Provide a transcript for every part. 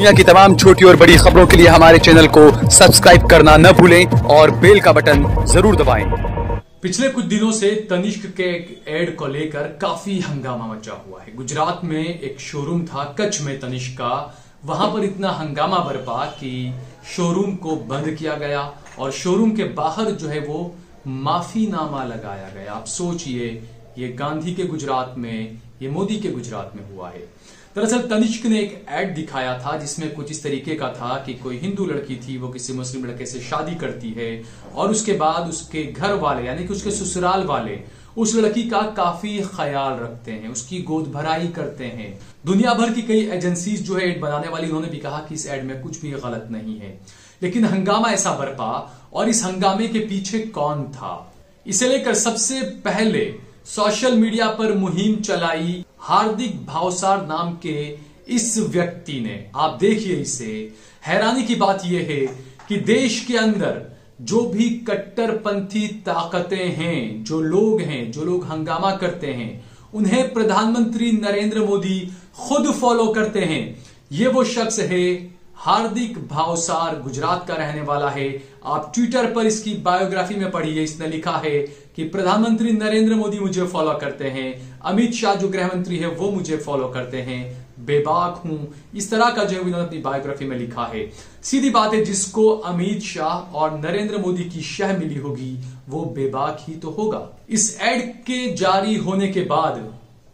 दुनिया की तमाम छोटी और बड़ी खबरों के लिए हमारे चैनल को सब्सक्राइब करना न भूलें और बेल का बटन जरूर दबाएं। पिछले कुछ दिनों से तनिष्क के एक एड को लेकर काफी हंगामा मचा हुआ है। गुजरात में एक शोरूम था कच्छ में तनिष्क का, वहां पर इतना हंगामा बरपा कि शोरूम को बंद किया गया और शोरूम के बाहर जो है वो माफीनामा लगाया गया। आप सोचिए, ये गांधी के गुजरात में, ये मोदी के गुजरात में हुआ है। दरअसल तनिष्क ने एक एड दिखाया था जिसमें कुछ इस तरीके का था कि कोई हिंदू लड़की थी, वो किसी मुस्लिम लड़के से शादी करती है और उसके बाद उसके घर वाले यानी कि उसके ससुराल वाले उस लड़की का काफी ख्याल रखते हैं, उसकी गोद भराई करते हैं। दुनिया भर की कई एजेंसीज जो है एड बनाने वाली, उन्होंने भी कहा कि इस एड में कुछ भी गलत नहीं है, लेकिन हंगामा ऐसा बरपा। और इस हंगामे के पीछे कौन था, इसे लेकर सबसे पहले सोशल मीडिया पर मुहिम चलाई हार्दिक भावसार नाम के इस व्यक्ति ने। आप देखिए इसे। हैरानी की बात यह है कि देश के अंदर जो भी कट्टरपंथी ताकतें हैं, जो लोग हंगामा करते हैं, उन्हें प्रधानमंत्री नरेंद्र मोदी खुद फॉलो करते हैं। ये वो शख्स है हार्दिक भावसार, गुजरात का रहने वाला है। आप ट्विटर पर इसकी बायोग्राफी में पढ़िए, इसने लिखा है कि प्रधानमंत्री नरेंद्र मोदी मुझे फॉलो करते हैं, अमित शाह जो गृह मंत्री है वो मुझे फॉलो करते हैं, बेबाक हूं, इस तरह का जो है उन्होंने अपनी बायोग्राफी में लिखा है। सीधी बात है, जिसको अमित शाह और नरेंद्र मोदी की शह मिली होगी वो बेबाक ही तो होगा। इस एड के जारी होने के बाद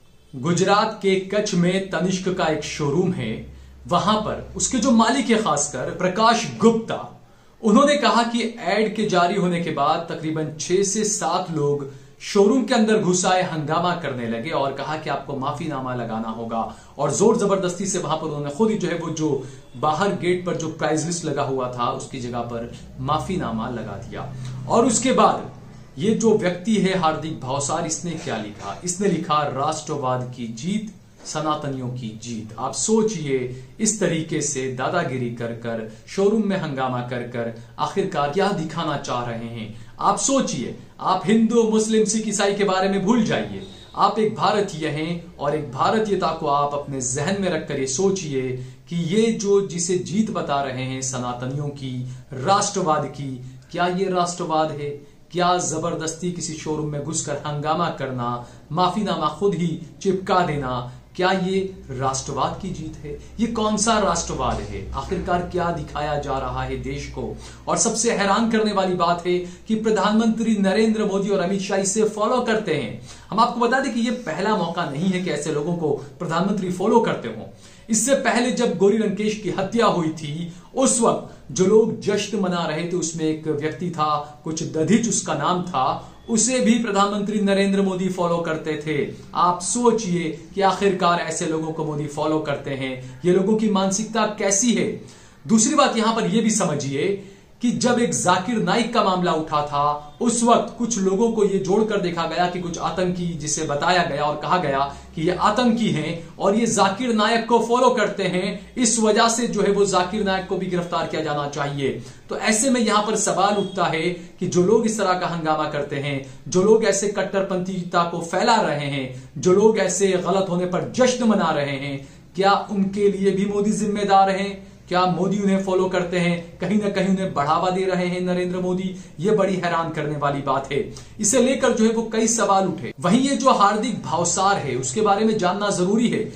गुजरात के कच्छ में तनिष्क का एक शोरूम है, वहां पर उसके जो मालिक है खासकर प्रकाश गुप्ता, उन्होंने कहा कि एड के जारी होने के बाद तकरीबन 6 से 7 लोग शोरूम के अंदर घुस आए, हंगामा करने लगे और कहा कि आपको माफीनामा लगाना होगा। और जोर जबरदस्ती से वहां पर उन्होंने खुद ही जो है वो जो बाहर गेट पर जो प्राइस लिस्ट लगा हुआ था उसकी जगह पर माफीनामा लगा दिया। और उसके बाद ये जो व्यक्ति है हार्दिक भावसार, इसने क्या लिखा? इसने लिखा राष्ट्रवाद की जीत, सनातनियों की जीत। आप सोचिए, इस तरीके से दादागिरी कर कर, शोरूम में हंगामा कर कर आखिरकार क्या दिखाना चाह रहे हैं? आप सोचिए, आप हिंदू मुस्लिम सिख ईसाई के बारे में भूल जाइए, आप एक भारतीय हैं और एक भारतीयता को आप अपने जहन में रखकर ये सोचिए कि ये जो जिसे जीत बता रहे हैं सनातनियों की, राष्ट्रवाद की, क्या ये राष्ट्रवाद है? क्या जबरदस्ती किसी शोरूम में घुसकर हंगामा करना, माफीनामा खुद ही चिपका देना, क्या ये राष्ट्रवाद की जीत है? ये कौन सा राष्ट्रवाद है? आखिरकार क्या दिखाया जा रहा है देश को? और सबसे हैरान करने वाली बात है कि प्रधानमंत्री नरेंद्र मोदी और अमित शाह इसे फॉलो करते हैं। हम आपको बता दें कि ये पहला मौका नहीं है कि ऐसे लोगों को प्रधानमंत्री फॉलो करते हों। इससे पहले जब गौरी लंकेश की हत्या हुई थी, उस वक्त जो लोग जश्न मना रहे थे उसमें एक व्यक्ति था, कुछ दधिच उसका नाम था, उसे भी प्रधानमंत्री नरेंद्र मोदी फॉलो करते थे। आप सोचिए कि आखिरकार ऐसे लोगों को मोदी फॉलो करते हैं, ये लोगों की मानसिकता कैसी है? दूसरी बात यहां पर यह भी समझिए कि जब एक जाकिर नाइक का मामला उठा था, उस वक्त कुछ लोगों को यह जोड़कर देखा गया कि कुछ आतंकी, जिसे बताया गया और कहा गया कि ये आतंकी हैं और ये जाकिर नायक को फॉलो करते हैं, इस वजह से जो है वो जाकिर नायक को भी गिरफ्तार किया जाना चाहिए। तो ऐसे में यहां पर सवाल उठता है कि जो लोग इस तरह का हंगामा करते हैं, जो लोग ऐसे कट्टरपंथीता को फैला रहे हैं, जो लोग ऐसे गलत होने पर जश्न मना रहे हैं, क्या उनके लिए भी मोदी जिम्मेदार हैं? क्या मोदी उन्हें फॉलो करते हैं? कहीं ना कहीं उन्हें बढ़ावा दे रहे हैं नरेंद्र मोदी? ये बड़ी हैरान करने वाली बात है। इसे लेकर जो है वो कई सवाल उठे। वहीं ये जो हार्दिक भावसार है उसके बारे में जानना जरूरी है।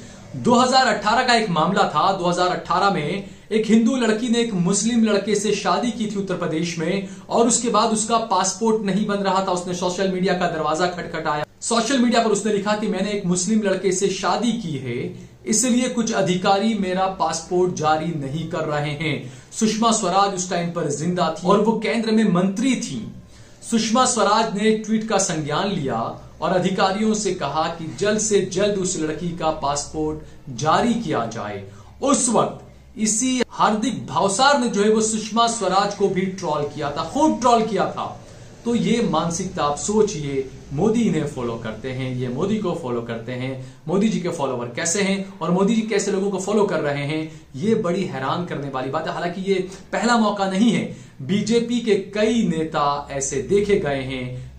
2018 का एक मामला था। 2018 में एक हिंदू लड़की ने एक मुस्लिम लड़के से शादी की थी उत्तर प्रदेश में, और उसके बाद उसका पासपोर्ट नहीं बन रहा था। उसने सोशल मीडिया का दरवाजा खटखटाया। सोशल मीडिया पर उसने लिखा कि मैंने एक मुस्लिम लड़के से शादी की है, इसलिए कुछ अधिकारी मेरा पासपोर्ट जारी नहीं कर रहे हैं। सुषमा स्वराज उस टाइम पर जिंदा थी और वो केंद्र में मंत्री थी। सुषमा स्वराज ने ट्वीट का संज्ञान लिया और अधिकारियों से कहा कि जल्द से जल्द उस लड़की का पासपोर्ट जारी किया जाए। उस वक्त इसी हार्दिक भावसार ने जो है वो सुषमा स्वराज को भी ट्रोल किया था, खूब ट्रोल किया था। तो ये मानसिकता आप सोचिए, मोदी इन्हें फॉलो करते हैं, ये मोदी को फॉलो करते हैं। मोदी जी के फॉलोवर कैसे हैं और मोदी जी कैसे लोगों को फॉलो कर रहे हैं, ये बड़ी हैरान करने वाली बात है। हालांकि ये पहला मौका नहीं है, बीजेपी के कई नेता ऐसे देखे गए हैं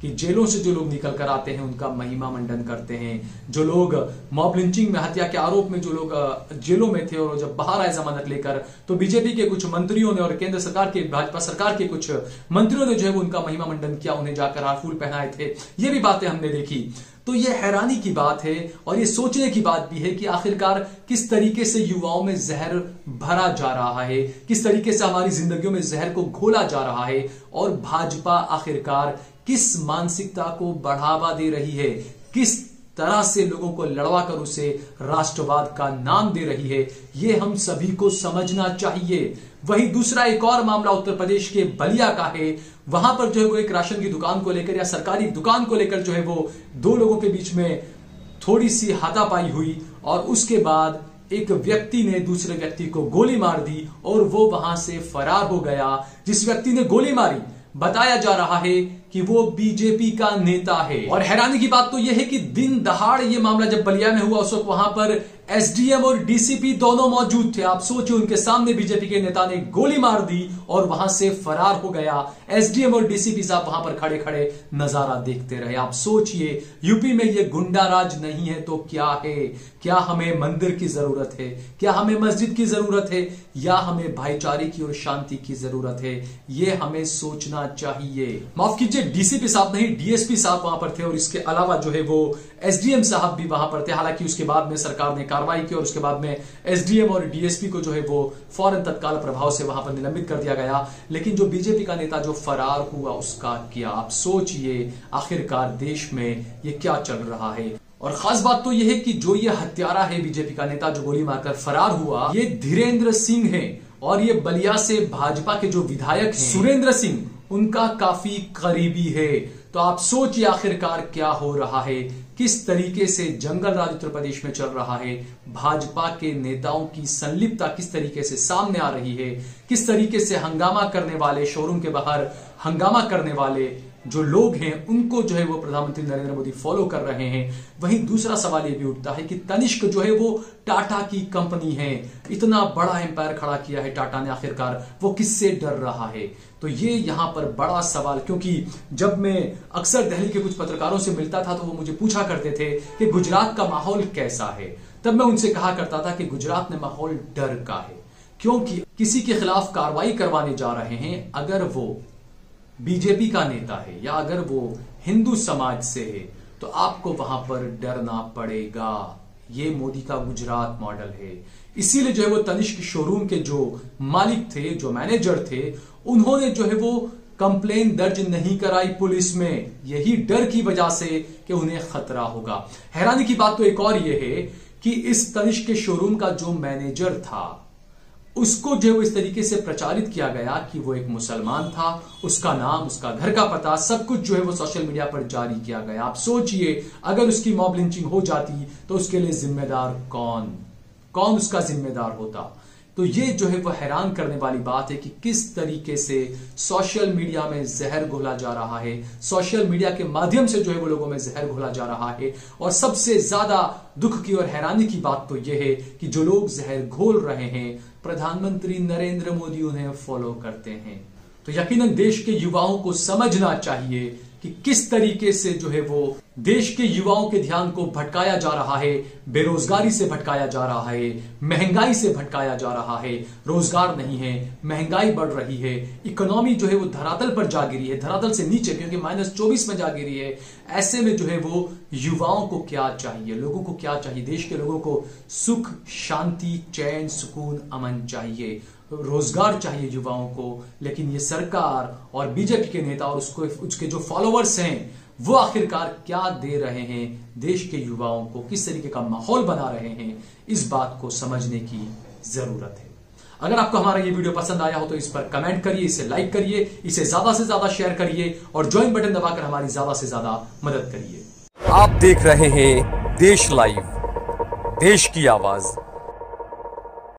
कि जेलों से जो लोग निकल कर आते हैं उनका महिमा मंडन करते हैं, जो लोग मॉब लिंचिंग में हत्या के आरोप में जो लोग जेलों में थे और जब बाहर आए जमानत लेकर, तो बीजेपी के कुछ मंत्रियों ने और केंद्र सरकार के भाजपा सरकार के कुछ मंत्रियों ने जो है वो उनका महिमा मंडन किया, उन्हें जाकर हार फूल पहनाए थे। ये भी बातें हमने देखी। तो ये हैरानी की बात है और ये सोचने की बात भी है कि आखिरकार किस तरीके से युवाओं में जहर भरा जा रहा है, किस तरीके से हमारी जिंदगियों में जहर को घोला जा रहा है और भाजपा आखिरकार किस मानसिकता को बढ़ावा दे रही है, किस तरह से लोगों को लड़वा कर उसे राष्ट्रवाद का नाम दे रही है। ये हम सभी को समझना चाहिए। वहीं दूसरा एक और मामला उत्तर प्रदेश के बलिया का है। वहां पर जो है वो एक राशन की दुकान को लेकर या सरकारी दुकान को लेकर जो है वो दो लोगों के बीच में थोड़ी सी हाथापाई हुई और उसके बाद एक व्यक्ति ने दूसरे व्यक्ति को गोली मार दी और वो वहां से फरार हो गया। जिस व्यक्ति ने गोली मारी बताया जा रहा है कि वो बीजेपी का नेता है। और हैरानी की बात तो यह है कि दिन दहाड़ ये मामला जब बलिया में हुआ उस वक्त वहां पर एसडीएम और डीसीपी दोनों मौजूद थे। आप सोचिए, उनके सामने बीजेपी के नेता ने गोली मार दी और वहां से फरार हो गया। एसडीएम और डीसीपी साहब वहां पर खड़े खड़े नजारा देखते रहे। आप सोचिए, यूपी में ये गुंडा राज नहीं है तो क्या है? क्या हमें मंदिर की जरूरत है? क्या हमें मस्जिद की जरूरत है? या हमें भाईचारे की और शांति की जरूरत है? ये हमें सोचना चाहिए। माफ कीजिए, डीसीपी साहब नहीं, डीएसपी साहब वहां पर थे और इसके अलावा जो है वो एसडीएम साहब भी वहां पर थे। हालांकि उसके बाद में सरकार ने कार्रवाई की और उसके बाद में एसडीएम और डीएसपी को जो है वो फौरन तत्काल प्रभाव से वहां पर निलंबित कर दिया गया। लेकिन जो बीजेपी का नेता जो फरार हुआ उसका क्या? आप सोचिए, आखिरकार देश में ये क्या चल रहा है। और खास बात तो यह है कि जो ये हत्यारा है बीजेपी का नेता जो गोली मारकर फरार हुआ, ये धीरेन्द्र सिंह है और ये बलिया से भाजपा के जो विधायक हैं सुरेंद्र सिंह, उनका काफी करीबी है। तो आप सोचिए आखिरकार क्या हो रहा है, किस तरीके से जंगल राज उत्तर प्रदेश में चल रहा है, भाजपा के नेताओं की संलिप्तता किस तरीके से सामने आ रही है, किस तरीके से हंगामा करने वाले, शोरूम के बाहर हंगामा करने वाले जो लोग हैं उनको जो है वो प्रधानमंत्री नरेंद्र मोदी फॉलो कर रहे हैं। वहीं दूसरा सवाल ये भी उठता है कि तनिष्क जो है वो टाटा की कंपनी है, इतना बड़ा एम्पायर खड़ा किया है टाटा ने, आखिरकार वो किससे डर रहा है? तो ये यहां पर बड़ा सवाल, क्योंकि जब मैं अक्सर दिल्ली के कुछ पत्रकारों से मिलता था तो वो मुझे पूछा करते थे कि गुजरात का माहौल कैसा है। तब मैं उनसे कहा करता था कि गुजरात में माहौल डर का है, क्योंकि किसी के खिलाफ कार्रवाई करवाने जा रहे हैं, अगर वो बीजेपी का नेता है या अगर वो हिंदू समाज से है तो आपको वहां पर डरना पड़ेगा। ये मोदी का गुजरात मॉडल है। इसीलिए जो है वो तनिष्क शोरूम के जो मालिक थे, जो मैनेजर थे, उन्होंने जो है वो कंप्लेन दर्ज नहीं कराई पुलिस में, यही डर की वजह से कि उन्हें खतरा होगा। हैरानी की बात तो एक और ये है कि इस तनिष्क के शोरूम का जो मैनेजर था उसको जो इस तरीके से प्रचारित किया गया कि वो एक मुसलमान था, उसका नाम, उसका घर का पता, सब कुछ जो है वो सोशल मीडिया पर जारी किया गया। आप सोचिए, अगर उसकी मॉब लिंचिंग हो जाती तो उसके लिए जिम्मेदार कौन उसका जिम्मेदार होता? तो ये जो है वो हैरान करने वाली बात है कि किस तरीके से सोशल मीडिया में जहर घोला जा रहा है, सोशल मीडिया के माध्यम से जो है वो लोगों में जहर घोला जा रहा है। और सबसे ज्यादा दुख की और हैरानी की बात तो यह है कि जो लोग जहर घोल रहे हैं, प्रधानमंत्री नरेंद्र मोदी उन्हें फॉलो करते हैं। तो यकीनन देश के युवाओं को समझना चाहिए कि किस तरीके से जो है वो देश के युवाओं के ध्यान को भटकाया जा रहा है, बेरोजगारी से भटकाया जा रहा है, महंगाई से भटकाया जा रहा है। रोजगार नहीं है, महंगाई बढ़ रही है, इकोनॉमी जो है वो धरातल पर जा गिरी है, धरातल से नीचे, क्योंकि -24 में जा गिरी है। ऐसे में जो है वो युवाओं को क्या चाहिए, लोगों को क्या चाहिए? देश के लोगों को सुख, शांति, चैन, सुकून, अमन चाहिए, रोजगार चाहिए युवाओं को। लेकिन ये सरकार और बीजेपी के नेता और उसके जो फॉलोअर्स हैं वो आखिरकार क्या दे रहे हैं देश के युवाओं को, किस तरीके का माहौल बना रहे हैं, इस बात को समझने की जरूरत है। अगर आपको हमारा ये वीडियो पसंद आया हो तो इस पर कमेंट करिए, इसे लाइक करिए, इसे ज्यादा से ज्यादा शेयर करिए और ज्वाइन बटन दबाकर हमारी ज्यादा से ज्यादा मदद करिए। आप देख रहे हैं देश लाइव, देश की आवाज।